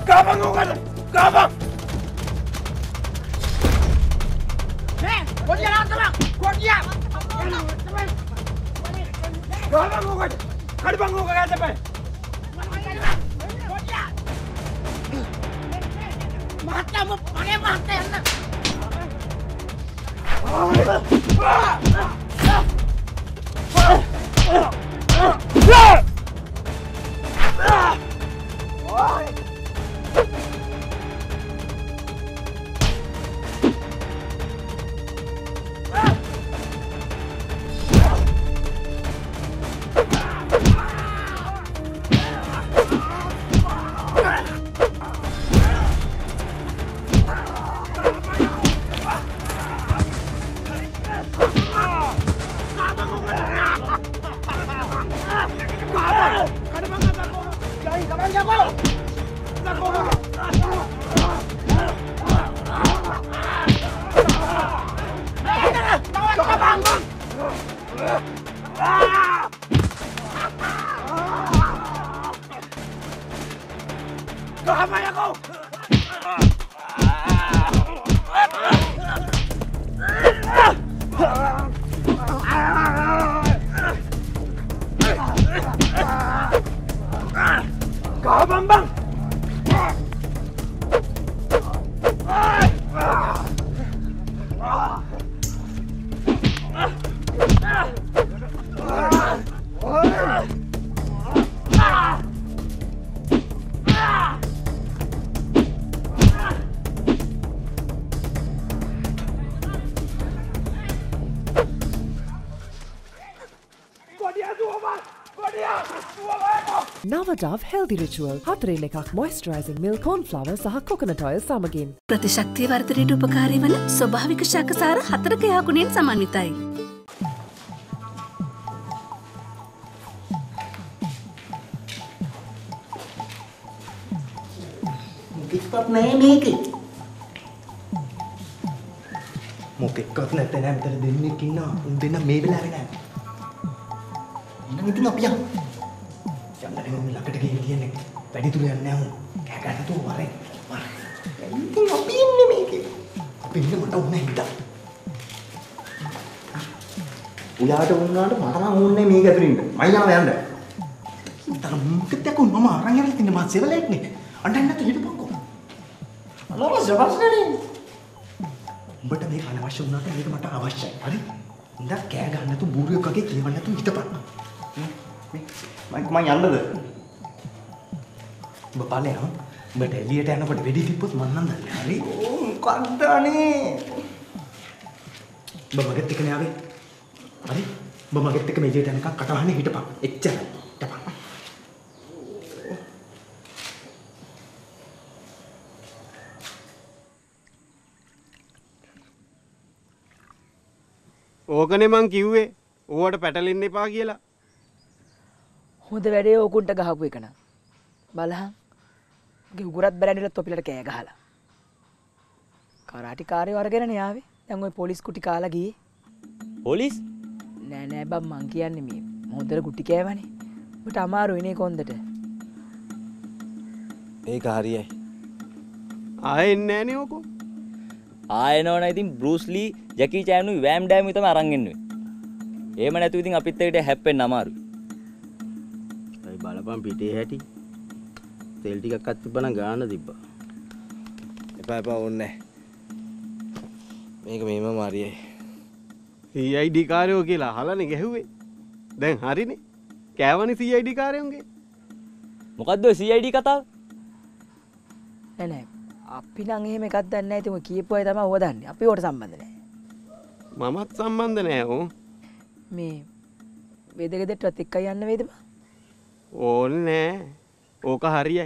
Gabang ugat. Gabang. Kau dia nak terbang. Kau dia. Gabang ugat. Kau bang ugat kata apa? Kau dia. Mata mu, mana mata anda? Dove healthy ritual. හතරෙන් එකක් moisturizing milk cornflour සහ coconut oil සමගින්. ප්‍රතිශක්තිය වර්ධනයට උපකාරී වන ස්වභාවික ශාකසාර 4ක යහගුණයෙන් සමන්විතයි. මොකක්වත් නැහැ මේකේ. මොකක්වත් නැත්නම් මෙතන දෙන්නෙක් ඉන්නවා. උන් දෙන්න මේ වෙලාවේ නැහැ. එහෙනම් ඉතින් අපි යමු. යන්න ළඟට ගිහින් කියන්නේ වැඩි දුර යන්නේ නැහැ උන්. කෑ ගන්න තෝ වරේ. ඉතින් අපි ඉන්නේ මේකේ. අපි ඉන්නේ මට ඕනේ හිටා. උයාට වුණාට මට නම් ඕනේ මේක ඇතුලින් ඉන්න. මම යනවා යන්න. ඉතින් මොකද යකෝ මම අරන් ඇවිල්ලා තින්නේ මම සෙවලෙක් නේ. අඬන්න නැතු හිටපන්කෝ. අලව ජබස්නේ. උඹට මේක අනවශ්‍ය වුණාට මේක මට අවශ්‍යයි. හරි? ඉඳ කෑ ගන්න නැතු බූරුවෙක් වගේ කියවන්න නැතු හිටපන්. මම යන්නද? ඔබ පාලේ ආ. ඔබට එළියට යනකොට වෙඩි තිබ්බොත් මම නම් දන්නේ. හරි? ඕ මොකක්ද අනේ? ඔබ මගෙත් එක්ක නේ ආවේ. හරි? ඔබ මගෙත් එක්ක මෙජේට යනකම් කටවහනේ හිටපන්. එච්චරයි. හිටපන්. ඕකනේ මං කිව්වේ. ඕවට පැටලෙන්න එපා කියලා. හොඳ වැඩේ ඕකුන්ට ගහපු එක නම් බලහන් ගේ උගුරත් බැරැන්ඩිලා තොපිලට කෑ ගහලා කරාටි කාර්යය අරගෙනනේ ආවේ. දැන් ওই පොලිස් කුටි කාලා ගියේ. පොලිස්? නෑ නෑ බම් මං කියන්නේ මේ හොඳට කුටි කෑවනේ. ඔබට අමාරුයි නේ කොන්දට. ඒක හරියයි. ආයෙ එන්නේ නෑනේ ඕකෝ. ආයෙ නෝන ඉතින් බෲස් ලී, ජැකි චෑන් උයි වෑම් ඩෑම් උයි තමයි අරන් එන්නේ. එහෙම නැතුව ඉතින් අපිත් එක්කට හැප්පෙන්න අමාරුයි. බලපන් පිටේ හැටි තෙල් ටිකක් අත් තිබ්බනම් ගාන්න තිබ්බා. එපා ඕනේ මේක මේම මාරියයි. CID කාර්යෝ කියලා අහලානේ ගැහුවේ. දැන් හරිනේ. කෑවනේ CID කාර්යෝන්ගේ. මොකද්ද ඔය CID කතාව? නෑ අපි නම් එහෙම එකක් දන්නේ නැහැ. ඉතින් ඔය කියපු අය තමයි ඕව දන්නේ. අපි ඕකට සම්බන්ධ නැහැ. මමත් සම්බන්ධ නැහැ ඕ. මේ වේදගෙදරට එක්ක යන්න වේද බා? ඕනේ ඕක හරියයි.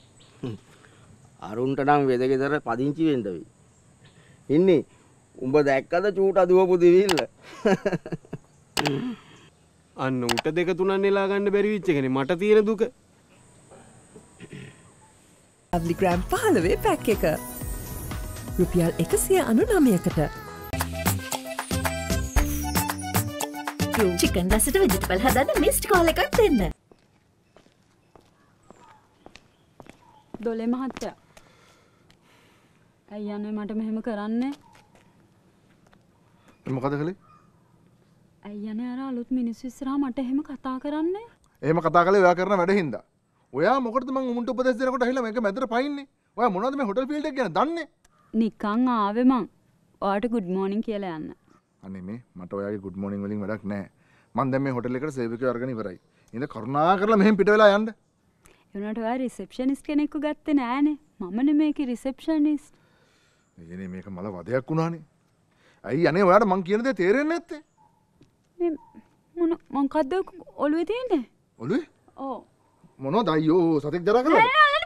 අරුන්ට නම් වෙදගෙදර පදිංචි වෙන්න වෙයි. ඉන්නේ උඹ දැක්කද චූට දුවපු දිවිල්ල? අන්න උට දෙක තුනක් නෙලා ගන්න බැරි වෙච්ච එකනේ මට තියෙන දුක. Lovely gram 15 පැක් එක. රුපියල් 199කට. චිකන් රසට වෙජිටබල් හදන්න මිස්ඩ් කෝල් එකක් දෙන්න. දොලේ මහත්තයා. අයියනේ මට මෙහෙම කරන්නේ. මොකද කළේ? අයියනේ අර අලුත් මිනිස්සු ඉස්සරහා මට එහෙම කතා කරන්නේ. එහෙම කතා කළේ ඔයා කරන වැඩ හින්දා. ඔයා මොකටද මං උමුන්ට උපදෙස් දෙනකොට ඇහිලා මේක මැදට පයින්නේ? ඔයා මොනවද මේ හොටල් ෆීල්ඩ් එක ගැන දන්නේ? නිකන් ආවේ මං. ඔයාට good morning කියලා යන්න. අනේ මේ මට ඔයාගේ good morning වලින් වැඩක් නැහැ. මං දැන් මේ හොටල් එකට සේවකයෝ අරගෙන ඉවරයි. ඉතින් කරුණා කරලා මෙහෙන් පිට වෙලා යන්න. ඒ වුණාට ඔයා රිසෙප්ෂනිස්ට් කෙනෙක්ව ගත්තේ නෑනේ. මමනේ මේකේ රිසෙප්ෂනිස්ට්. එයනේ මේක මල වදයක් වුණානේ. අයි අනේ ඔයාට මං කියන දේ තේරෙන්නේ නැත්තේ. මේ මොකද්ද ඔළුවේ තියෙන්නේ? ඔළුවේ? ඔව්. මොනවද අයියෝ සතෙක් දරා කරලා?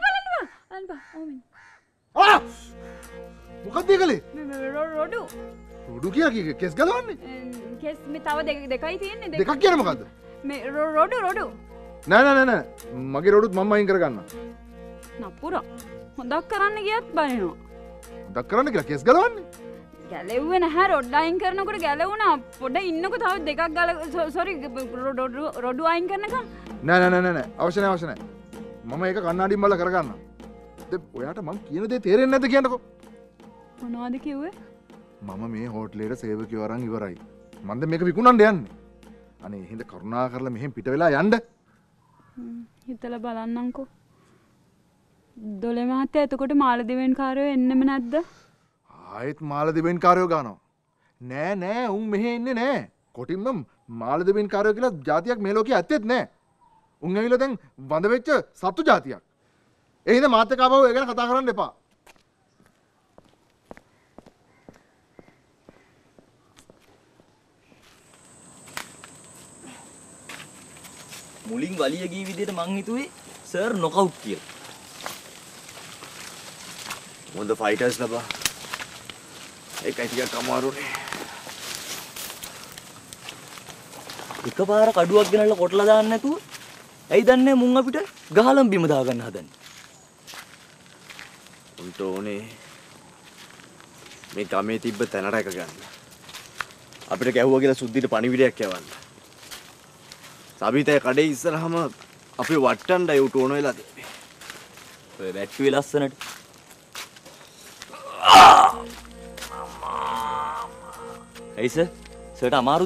ආ! මොකක්ද ඒකලේ? රොඩු. රොඩු කියලා කෙස් ගලවන්නේ? කෙස් මේ තව දෙකයි තියෙන්නේ. දෙකක් කියන්නේ මොකද්ද? මේ රොඩු. නෑ. මගේ රොඩුත් මම අයින් කරගන්න. නපුර. හොඳක් කරන්න ගියත් බනිනවා. හොඳක් කරන්න කියලා කෙස් ගලවන්නේ? ගැලෙව්වේ නැහැ රොඩ් අයින් කරනකොට ගැලවුණා. පොඩ ඉන්නකො තව දෙකක් සෝරි රොඩු අයින් කරනකම්. නෑ. අවශ්‍ය නෑ. මම ඒක කණ්ණාඩියෙන් බලලා කරගන්නම්. ඔයාට මං කියන දේ තේරෙන්නේ නැද්ද කියන්නකෝ. මොනවද කිව්වේ? මම මේ හෝටලේට සේවකයෝ අරන් ඉවරයි. මම දැන් මේක විකුණන්න යන්නේ. අනේ හින්දා කරුණා කරලා මෙහෙන් පිට වෙලා යන්න. හිතලා බලන්නම්කෝ. දොලේ මහත්තයා එතකොට මාළදිවෙන් කාරයෝ එන්නෙම නැද්ද? ආයෙත් මාළදිවෙන් කාරයෝ ගන්නවා. නෑ උන් මෙහෙ එන්නේ නෑ. කොටින්ම මාළදිවෙන් කාරයෝ කියලා જાතියක් මේ ලෝකේ ඇත්තෙත් නෑ. උන් ඇවිල්ලා දැන් වඳ වෙච්ච සත්තු જાතියක්. ඒ හින්දා මාත් එක්ක ආපහු ඒ ගැන කතා කරන්න එපා. මුලින් වලිය ගිය විදිහට මං හිතුවේ සර් නොකවුට් කියලා. හොඳ ෆයිටර්ස් ලබා. ඒකයි ටිකක් අමාරුනේ. එකපාර කඩුවක් ගෙනල්ලා කොටලා දාන්න නැතුව ඇයි දන්නේ මුන් අපිට ගහලම් බිම දාගන්න හදන්නේ. උන්ට ඕනේ මේ ගමේ තිබ්බ තැන රැක ගන්න. අපිට ගැහුවා කියලා සුද්ධිට පණිවිඩයක් යවන්න. සබීතේ කඩේ ඉස්සරහම අපි වට්ටන්නයි උට ඕන වෙලා තිබ්බේ. ඔය වැට්ටුවේ ලස්සනට. ඇයි සර්? සර්ට අමාරුද?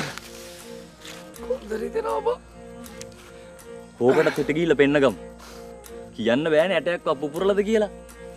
කොන්දරි දෙනවා බා. ඕකට හිට ගිහිල්ලා පෙන්න ගමු. කියන්න බෑනේ ඇටයක් අපුපුරලද කියලා.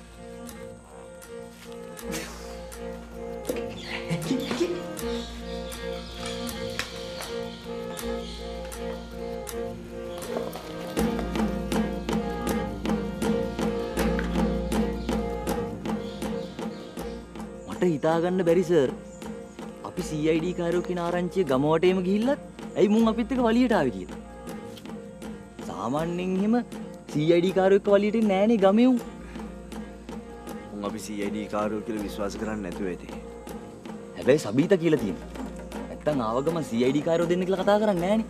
මට හිතාගන්න බැරි සර්. අපි CID කාරයෝ කියන ආරංචිය ගම වටේම ගිහිල්ලත් ඇයි මුන් අපිත් එක්ක වලියට ආවේ කියලා. සාමාන්‍යයෙන් එහෙම CID කාරයෝ එක්ක වලියට එන්නේ නෑනේ ගමේ උන්. උන් අපි CID කාරයෝ කියලා විශ්වාස කරන්නේ නැතුව ඇති. හැබැයි සබීතා කියලා තියෙනවා. නැත්තම් ආව ගමන් CID කාරයෝ දෙන්න කියලා කතා කරන්නේ නෑනේ.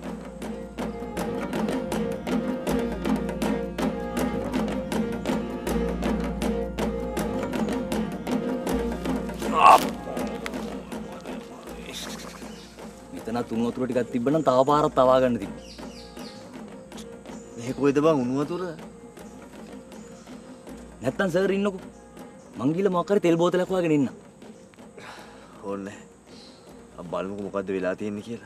මෙතන තුන් වතුර ටිකක් තිබ්බනම් තව පාරක් තවා ගන්න තිබ්බා. මේ කොයිද බං උණු වතුර? නැත්තම් සර් ඉන්නකෝ. මං ගිහලා මොකක් හරි තෙල් බෝතලයක් වගේ ඉන්න. ඕනේ. අපි බලමුකෝ මොකද්ද වෙලා තියෙන්නේ කියලා.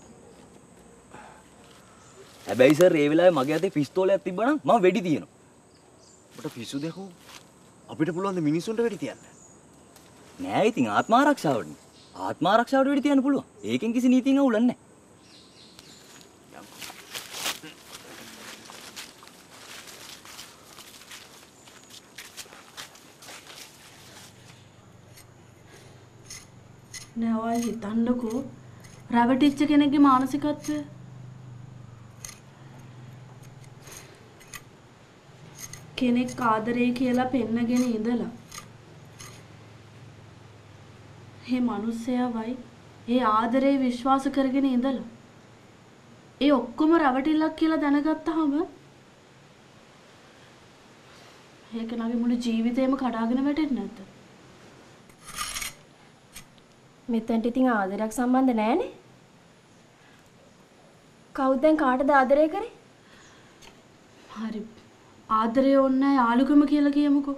හැබැයි සර් ඒ වෙලාවේ මගේ අතේ පිස්තෝලයක් තිබ්බනම් මම වෙඩි තියනවා. ඔබට පිස්සු දෙකෝ. අපිට පුළුවන් ද මිනිස්සුන්ට වෙඩි තියන්න? නෑ ඉතින් ආත්ම ආරක්ෂාවටනේ. ආත්ම ආරක්ෂාවට වෙඩි තියන්න පුළුවන්. ඒකෙන් කිසි නීතියක් අවුලක් නෑ. නෑ ඔය හිතන්නකෝ රැවටිච්ච කෙනෙක්ගේ මානසිකත්වය. කෙනෙක් ආදරේ කියලා පෙන්නගෙන ඉඳලා මේ මිනිස්සයවයි ඒ ආදරේ විශ්වාස කරගෙන ඉඳලා ඒ ඔක්කොම රැවටිල්ලක් කියලා දැනගත්තාම ඒක නගේ මුළු ජීවිතේම කඩාගෙන වැටෙන්නේ නැද්ද? මෙතනට ඉතින් ආදරයක් සම්බන්ධ නැහැනේ. කවුද දැන් කාටද ආදරය කරේ? හරි ආදරේ ඕනේ යාළුකම කියලා කියමුකෝ.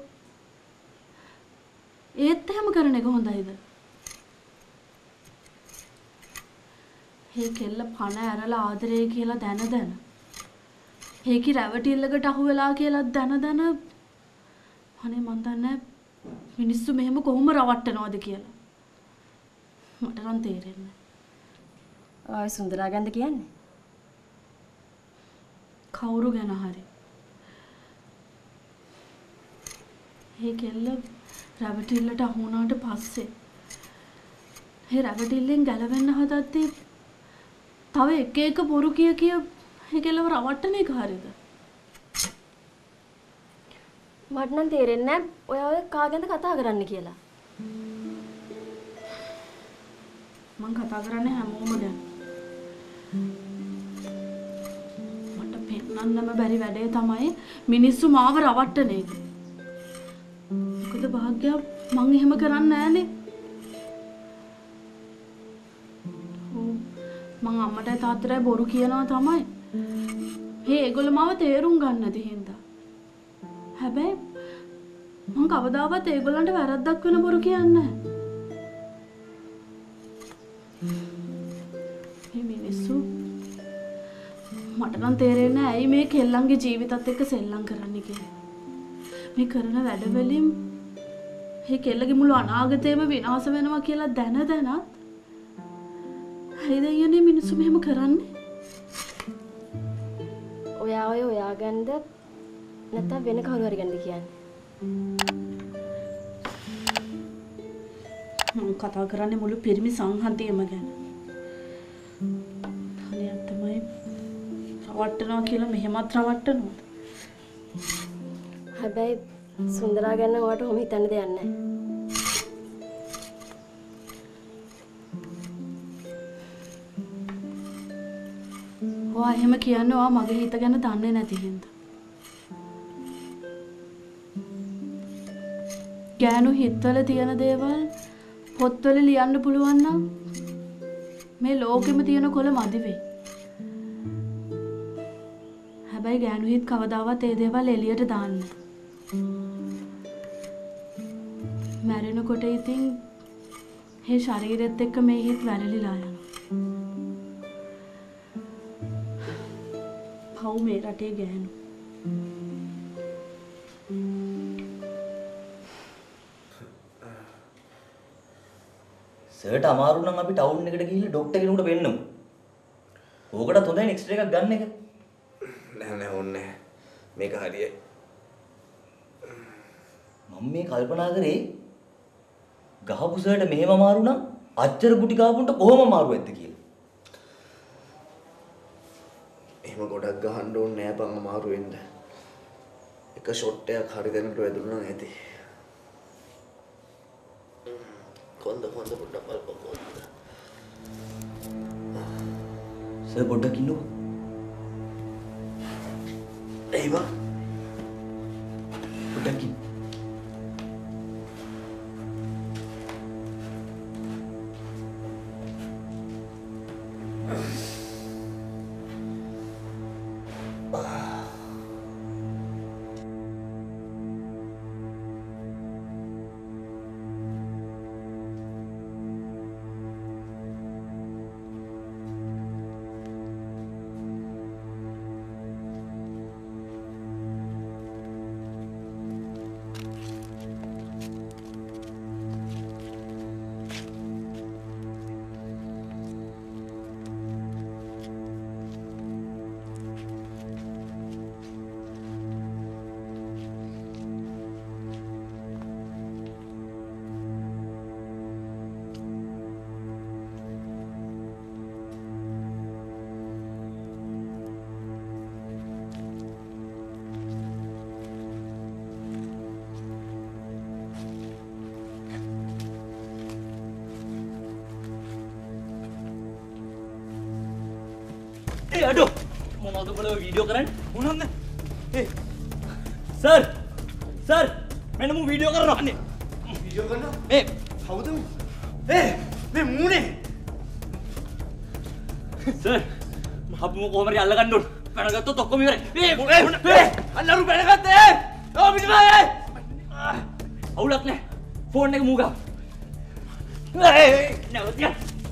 ඒත් එහෙම කරන එක හොඳයිද? කෙල්ල පණ ඇරලා ආදරේ කියලා දැන ඒකි රැවටිල්ලකට අහු වෙලා කියලා දැන අනේ මන් දන්නේ මිනිස්සු මෙහෙම කොහොම රවට්ටනවද කියලා මට නම් තේරෙන්නේ නැහැ. ආයි සුන්දරා ගැනද කියන්නේ? කවුරු ගැන හරි. කෙල්ල රැවටිල්ලට අහු වුණාට පස්සේ රැවටිල්ලෙන් ගැලවෙන්න හදද්දී තව එක බොරු කිය ඒකලව රවට්ටන එක හරියද? මට නම් තේරෙන්නේ නැහැ ඔය කාගෙන්ද කතා කරන්න කියලා. මං කතා කරන්නේ හැමෝම ගැන. මට පෙන්නන්නම බැරි වැඩේ තමයි මිනිස්සු මාව රවට්ටන එක. මොකද භාග්‍යා මං එහෙම කරන්නේ නැහනේ. මං අම්මටයි තාත්තටයි බොරු කියනවා තමයි. ඒගොල්ලෝ මාව තේරුම් ගන්න නැති හින්දා. හැබැයි මං කවදාවත් ඒගොල්ලන්ට වැරද්දක් වෙන බොරු කියන්නේ නැහැ. මිනිස්සු මට නම් තේරෙන්නේ නැහැ ඇයි මේ කෙල්ලන්ගේ ජීවිතත් එක්ක සෙල්ලම් කරන්න කියලා. මේ කරන වැඩවලින් මේ කෙල්ලගේ මුළු අනාගතේම විනාශ වෙනවා කියලා දැනත් ඇයිද යන්නේ මිනිස්සු මෙහෙම කරන්නේ? ඔයා ගැනද නැත්නම් වෙන කවුරු හරි ගැනද කියන්නේ? මම කතා කරන්නේ මුළු පිරිමි සංහතියම ගැන. අනේ තමයි රවට්ටනවා කියලා මෙහෙමත් රවට්ටනවද? හැබැයි සුන්දරා ගැන ඔයාට ඔහොම හිතන්න දෙයක් නැහැ. ඔයා එහෙම කියන්නේ ඔයා මගේ හිත ගැන දන්නේ නැති හින්දා. ගෑනු හිතවල තියෙන දේවල් පොත්වල ලියන්න පුළුවන් නම් මේ ලෝකෙම තියෙන කොළ මදි වෙයි. හැබැයි ගෑනු හිත කවදාවත් ඒ දේවල් එළියට දාන්නේ නැහැ. මැරෙනකොට ඉතින් මේ ශරීරෙත් එක්ක මේ හිත වැළලිලා යනවා. පව් මේ රටේ ගෑනු. සර්ට අමාරු නම් අපි ටවුන් එකට ගිහිල්ලා ડોක්ටර් කෙනෙකුට වෙන්නමු. ඕකටත් හොඳයි එක්ස්රේ එකක් ගන්න එක. නෑ ඕනේ මේක හරියයි. මම මේ කල්පනා කරේ ගහපු සර්ට මෙහෙම අමාරු නම් අච්චර ගුටි ගාපුන්ට කොහොම අමාරු වෙද්ද කියලා. එහෙම ගොඩක් ගහන්න ඕනේ නෑ බං අමාරු වෙන්න. එක ෂොට් එකක් හරි දෙනකොට වැදුණා නම් ඇති. කොන්ද පොඩ්ඩක් බලපන්. සර් පොඩ්ඩක් ඉන්නකෝ. එයි බං. පොඩ්ඩක් ඉන්න. අඩෝ මොනවද බලව වීඩියෝ කරන්නේ මොනවද සර් මෙන්න මම වීඩියෝ කරනවා අනේ වීඩියෝ කරනවා කවුද මේ මූනේ සර් මහපුම කොහමද අල්ල ගන්න ඕන පැනගත්තොත් ඔක්කොම ඉවරයි. අන්නරු පැනගත්තේ. ඕ පිටිපස්සේ. අවුලක් නැහැ. ෆෝන් එක මූ ගාව. නැවතිය.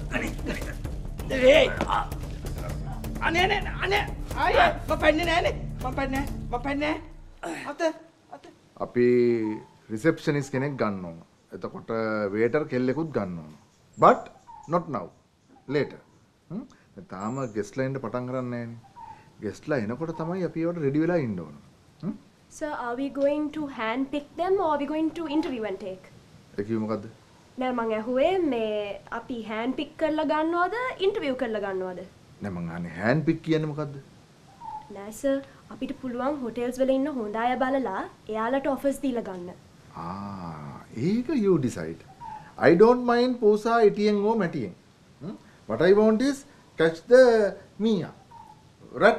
අනේ ආයේ මම පැන්නේ නෑනේ. මම පැන්නේ අත අපි රිසෙප්ෂනිස් කෙනෙක් ගන්න ඕන. එතකොට වේටර් කෙල්ලෙකුත් ගන්න ඕන. but not now. later. තාම ගෙස්ට්ලා එන්න පටන් ගන්න නෑනේ. ගෙස්ට්ලා එනකොට තමයි අපි ඒවට රෙඩි වෙලා ඉන්න ඕන. Sir, are we going to hand pick them or are we going to interview and take? ඒ කිව්ව මොකද්ද? නෑ මං ඇහුවේ මේ අපි hand pick කරලා ගන්නවද interview කරලා ගන්නවද? නෑ මං අහන්නේ hand pick කියන්නේ මොකද්ද? නෑ සර් අපිට පුළුවන් හොටෙල්ස් වල ඉන්න හොඳ අය බලලා එයාලට offers දීලා ගන්න. ඒක you decide. I don't mind පෝසා ඉටියෙන් O මැටියෙන්. What I want is catch the Mia. Rat.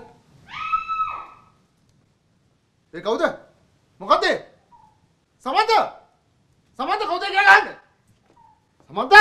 ඒ කවුද? මොකද්ද? සමන්ත කවුද කියලා ගහන්නේ? සමන්ත!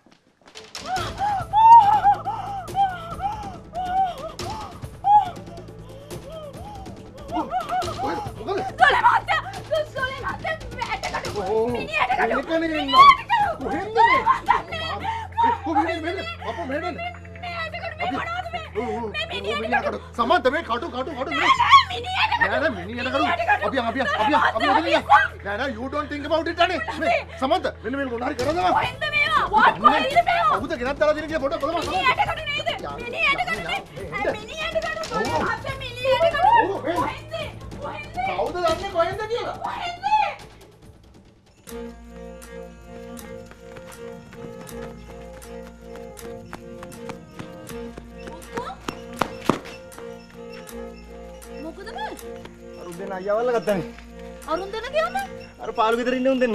සමන්ත මේ කටු නෑ මිනිහට කරු අපි නෑ you don't think about it අනේ සමන්ත මෙන්න මේ මොන හරි කරනවා කොහෙන්ද මේවා what කොහෙන්ද මේවා අබුත ගෙනත් දාලා දෙන කියලා පොඩ බලමු මිනිහට කරු නේද මිනිහට කරු කොහෙන්ද කවුද දන්නේ කොහෙන්ද කියලා කොහෙන්ද මොකද මේ? අරුන් දෙන්න අයියවල්ල ගත්තානේ. අරුන් දෙන්න කියන්නේ? අර පාළු ගෙදර ඉන්න උන් දෙන්න.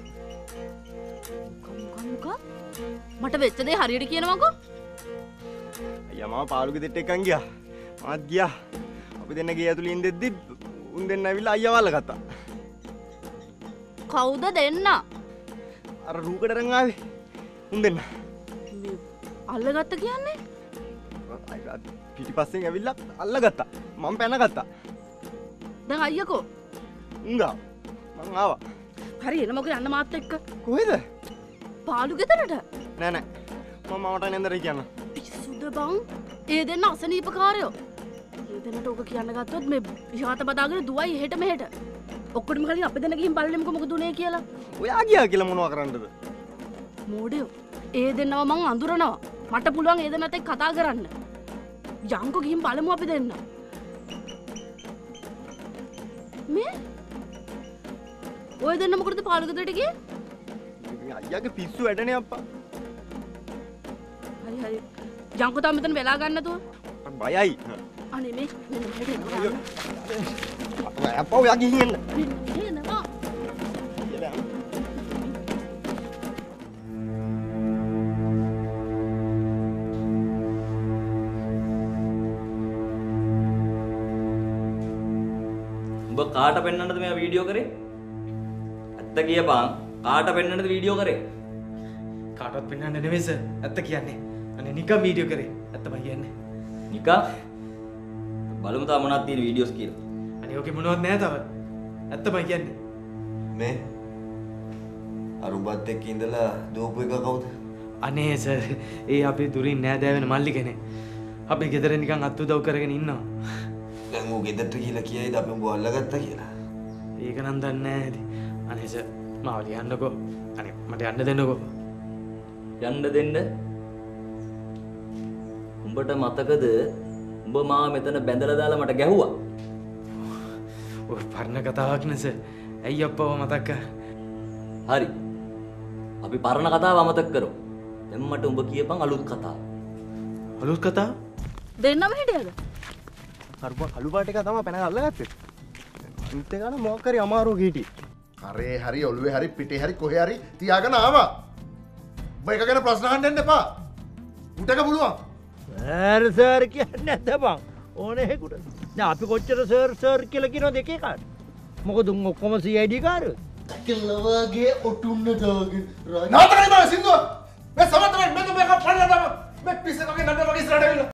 මොකක්? මට වෙච්ච දේ හරියට කියනවකෝ. අයියා මම පාළු ගෙදරට එක්කන් ගියා. මාත් ගියා. අපි දෙන්න ගේ ඇතුළේ ඉඳෙද්දි උන් දෙන්න ඇවිල්ලා අයියවල්ල ගත්තා. කවුද දෙන්න? අර රූකඩ රන් ආවේ. උන් දෙන්න. අල්ලගත්ත කියන්නේ? පිටිපස්සෙන් ඇවිල්ලා අල්ලගත්තා. මම පැනගත්තා. දැන් අයියකෝ උංගා මං ආවා. හරි එන මොකද යන්න මාත් එක්ක. කොහෙද? පාළු ගෙදරට. නෑ මම මවට නෙන්දර කියන්න. පිස්සුද බං? ඒ දෙන්න අසනීපකාරයෝ. ඒ දෙන්නට ඕක කියන්න ගත්තොත් මේ විහාත බදාගෙන දුවයි එහෙට මෙහෙට. ඔක්කොටම කලින් අපි දෙන්න ගිහින් බලලෙමුකෝ මොකද උනේ කියලා. ඔයා ගියා කියලා මොනවා කරන්නද? මෝඩයෝ. ඒ දෙන්නව මං අඳුරනවා. මට පුළුවන් ඒ දෙන්නත් එක්ක කතා කරන්න. යංකෝ ගිහින් බලමු අපි දෙන්න. මේ ඔය දෙන්න මොකටද පාළු ගෙදරට ගියේ? අයියාගේ පිස්සු වැඩනේ අප්පා. හරි යංකෝ තාම මෙතන වෙලා ගන්න නැතුව. බයයි. අනේ මේ අප්පා ඔයා ගිහින් එන්න. එනවා. උඹ කාට පෙන්නන්නද මේ වීඩියෝ කරේ? ඇත්ත කියපන්. කාට පෙන්නන්නද වීඩියෝ කරේ? කාටවත් පෙන්නන්න නෙවෙයි සර්. ඇත්ත කියන්නේ. අනේ නිකම් වීඩියෝ කරේ. ඇත්තම කියන්නේ. නිකම්? බලමු තා මොනවද තියෙන වීඩියෝස් කියලා. අනේ ඔකේ මොනවත් නැහැ තව. ඇත්තම කියන්නේ. මේ අරුබත් එක්ක ඉඳලා දුවපු එක කවුද? අනේ සර් ඒ අපේ දුරින් නෑදෑ වෙන මල්ලි කෙනෙක්. අපි ගෙදර නිකන් අත් උදව් කරගෙන ඉන්නවා. දැන් ඌ ගෙදරට ගිහලා කියයිද අපි උඹ අල්ලගත්තා කියලා? ඒක නම් දන්නේ නැහැ ඉතින්. අනේ සර් මාව ලියන්නකෝ. අනේ මට යන්න දෙන්නකෝ. යන්න දෙන්න? උඹට මතකද උඹ මාව මෙතන බැඳලා දාලා මට ගැහුවා? ඔය පරණ කතාවක් නේ සර්. ඇයි අප්පව මතක් කර? හරි. අපි පරණ කතාව අමතක කරමු. දැන් මට උඹ කියපන් අලුත් කතාව. අලුත් කතාව? දෙන්නම හිටියද? අරුපා කළු පාට එක තමයි පැනලා අල්ලගත්තේ. අනිත් එක නම් මොකක් හරි අමාරුවක හිටියේ. කරේ හරි ඔළුවේ හරි පිටේ හරි කොහේ හරි තියාගෙන ආවා. ඔබ එක ගැන ප්‍රශ්න අහන්න දෙන්න එපා. උටක පුළුවන්. සර් කියන්නේ නැද්ද බං? ඕනේ හේකුට. දැන් අපි කොච්චර සර් කියලා කියනවද එක එකට? මොකද උන් ඔක්කොම CID කාරයෝ. කෙල්ලවගේ ඔටුන්න දාගෙන රාජ. නාතකයි බා සින්දුව. මේ සමතමයි මෙන්න මේක පල්ලා දාම. මේ පිස්සකගේ නඩ වගේ ඉස්සරහට ඇවිල්ලා.